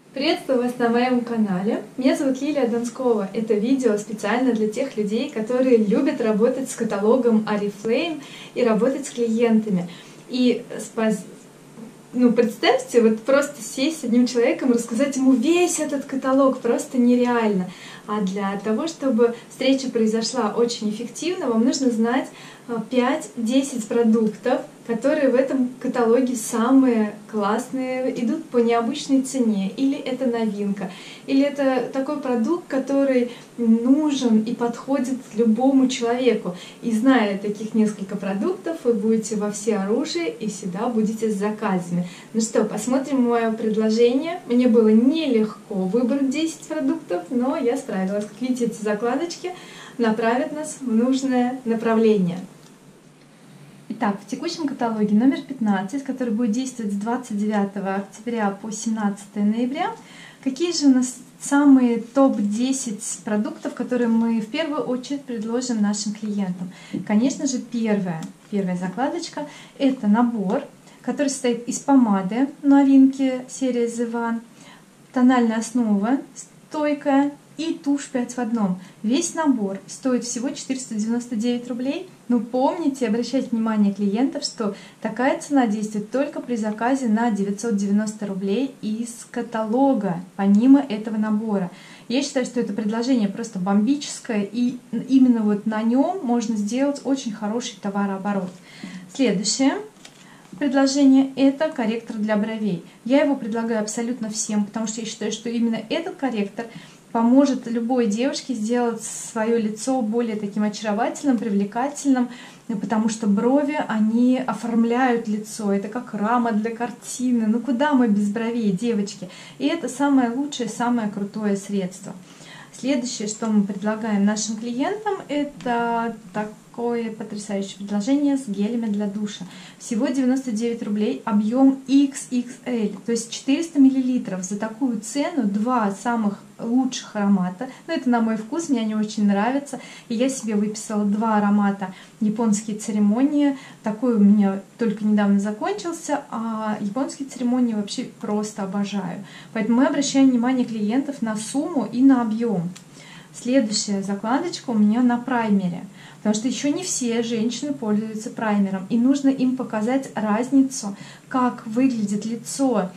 Приветствую вас на моем канале. Меня зовут Лилия Донскова. Это видео специально для тех людей, которые любят работать с каталогом Oriflame и работать с клиентами. И представьте, вот просто сесть с одним человеком и рассказать ему весь этот каталог, просто нереально. А для того, чтобы встреча произошла очень эффективно, вам нужно знать 5-10 продуктов, которые в этом каталоге самые классные, идут по необычной цене, или это новинка, или это такой продукт, который нужен и подходит любому человеку. И зная таких несколько продуктов, вы будете во всеоружии и всегда будете с заказами. Ну что, посмотрим мое предложение. Мне было нелегко выбрать 10 продуктов, но я справилась. Как видите, эти закладочки направят нас в нужное направление. Итак, в текущем каталоге номер 15, который будет действовать с 29 октября по 17 ноября, какие же у нас самые топ-10 продуктов, которые мы в первую очередь предложим нашим клиентам? Конечно же, первая закладочка – это набор, который состоит из помады новинки серии The One, тональная основа стойкая и тушь 5 в одном. Весь набор стоит всего 499 рублей. Но помните, обращайте внимание клиентов, что такая цена действует только при заказе на 990 рублей из каталога, помимо этого набора. Я считаю, что это предложение просто бомбическое, и именно вот на нем можно сделать очень хороший товарооборот. Следующее предложение – это корректор для бровей. Я его предлагаю абсолютно всем, потому что я считаю, что именно этот корректор поможет любой девушке сделать свое лицо более таким очаровательным, привлекательным, потому что брови, они оформляют лицо, это как рама для картины. Ну куда мы без бровей, девочки? И это самое лучшее, самое крутое средство. Следующее, что мы предлагаем нашим клиентам, это такое потрясающее предложение с гелями для душа. Всего 99 рублей, объем XXL, то есть 400 мл. За такую цену два самых лучших аромата. Но это на мой вкус, мне они очень нравятся. И я себе выписала два аромата японские церемонии. Такой у меня только недавно закончился, а японские церемонии вообще просто обожаю. Поэтому мы обращаем внимание клиентов на сумму и на объем. Следующая закладочка у меня на праймере, потому что еще не все женщины пользуются праймером, и нужно им показать разницу, как выглядит лицо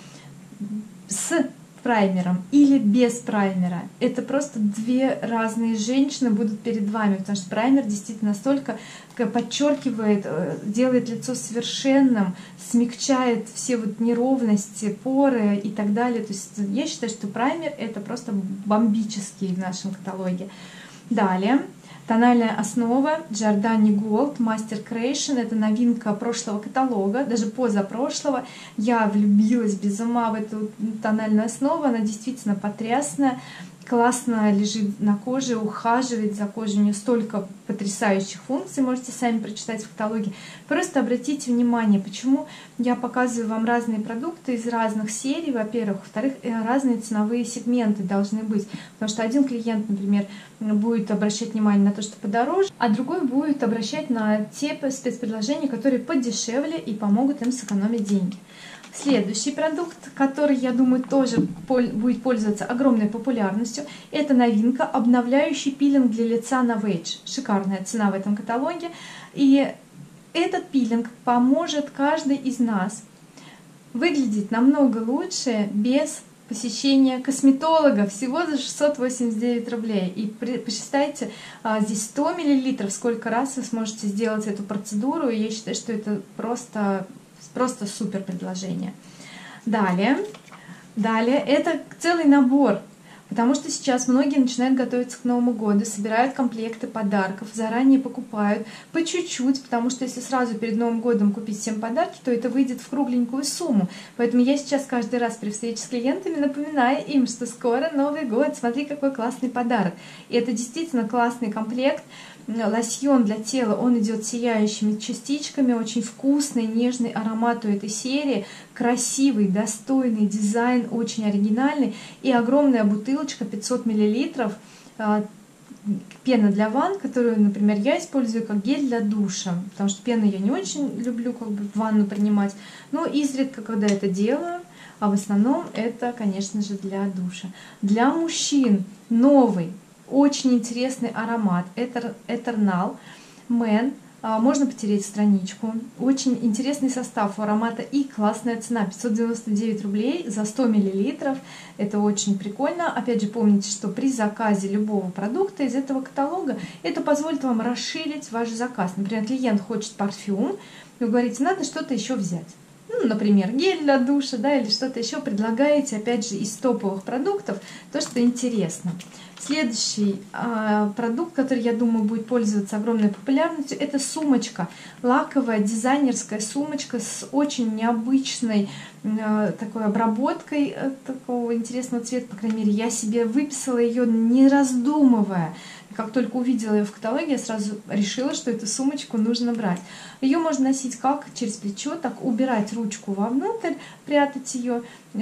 с праймером или без праймера. Это просто две разные женщины будут перед вами, потому что праймер действительно настолько подчеркивает, делает лицо совершенным, смягчает все вот неровности, поры и так далее. То есть я считаю, что праймер это просто бомбический в нашем каталоге. Далее. Тональная основа Giordani Gold Master Creation. Это новинка прошлого каталога, даже позапрошлого. Я влюбилась без ума в эту тональную основу. Она действительно потрясная, классно лежит на коже, ухаживает за кожей. У нее столько потрясающих функций, можете сами прочитать в каталоге. Просто обратите внимание, почему я показываю вам разные продукты из разных серий, во-первых. Во-вторых, разные ценовые сегменты должны быть. Потому что один клиент, например, будет обращать внимание на то, что подороже, а другой будет обращать на те спецпредложения, которые подешевле и помогут им сэкономить деньги. Следующий продукт, который, я думаю, тоже будет пользоваться огромной популярностью, это новинка обновляющий пилинг для лица Novage. Шикарная цена в этом каталоге. И этот пилинг поможет каждой из нас выглядеть намного лучше без посещения косметолога, всего за 689 рублей. И посчитайте, здесь 100 мл, сколько раз вы сможете сделать эту процедуру. И я считаю, что это просто супер предложение. Далее это целый набор, потому что сейчас многие начинают готовиться к Новому году, собирают комплекты подарков, заранее покупают по чуть-чуть, потому что если сразу перед Новым годом купить всем подарки, то это выйдет в кругленькую сумму. Поэтому я сейчас каждый раз при встрече с клиентами напоминаю им, что скоро Новый год, смотри, какой классный подарок. И это действительно классный комплект. Лосьон для тела, он идет сияющими частичками, очень вкусный, нежный аромат у этой серии, красивый, достойный дизайн, очень оригинальный, и огромная бутылочка 500 мл пена для ванн, которую, например, я использую как гель для душа, потому что пену я не очень люблю в ванну принимать, но изредка, когда это делаю, а в основном это, конечно же, для душа. Для мужчин новый, очень интересный аромат Eternal Man. Можно потереть страничку. Очень интересный состав у аромата и классная цена. 599 рублей за 100 мл. Это очень прикольно. Опять же, помните, что при заказе любого продукта из этого каталога это позволит вам расширить ваш заказ. Например, клиент хочет парфюм, вы говорите, надо что-то еще взять. Ну, например, гель для душа, да, или что-то еще предлагаете, опять же, из топовых продуктов, то, что интересно. Следующий продукт, который, я думаю, будет пользоваться огромной популярностью, это сумочка. Лаковая дизайнерская сумочка с очень необычной такой обработкой такого интересного цвета. По крайней мере, я себе выписала ее, не раздумывая. Как только увидела ее в каталоге, я сразу решила, что эту сумочку нужно брать. Ее можно носить как через плечо, так убирать ручку вовнутрь, прятать ее.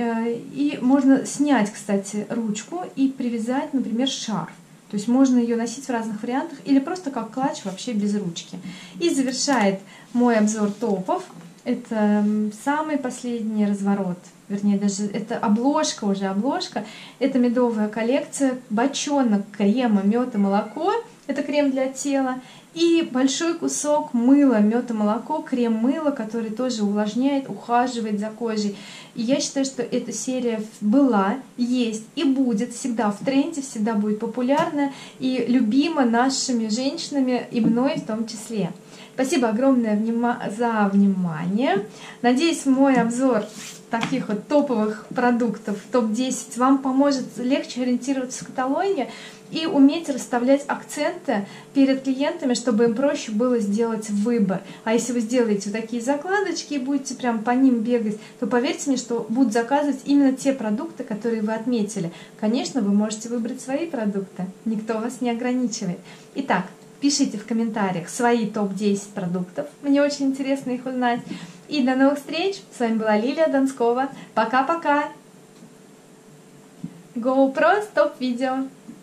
И можно снять, кстати, ручку и привязать, например, шарф. То есть можно ее носить в разных вариантах или просто как клатч, вообще без ручки. И завершает мой обзор топов. Это самый последний разворот. Вернее, даже это обложка уже, обложка. Это медовая коллекция, бочонок крема мед и молоко. Это крем для тела. И большой кусок мыла, мед и молоко, крем-мыло, который тоже увлажняет, ухаживает за кожей. И я считаю, что эта серия была, есть и будет всегда в тренде, всегда будет популярна и любима нашими женщинами и мной в том числе. Спасибо огромное за внимание. Надеюсь, мой обзор таких вот топовых продуктов, топ-10, вам поможет легче ориентироваться в каталоге и уметь расставлять акценты перед клиентами, чтобы им проще было сделать выбор. А если вы сделаете вот такие закладочки и будете прям по ним бегать, то поверьте мне, что будут заказывать именно те продукты, которые вы отметили. Конечно, вы можете выбрать свои продукты, никто вас не ограничивает. Итак, пишите в комментариях свои топ-10 продуктов, мне очень интересно их узнать. И до новых встреч! С вами была Лилия Донскова. Пока-пока! GoPro стоп видео!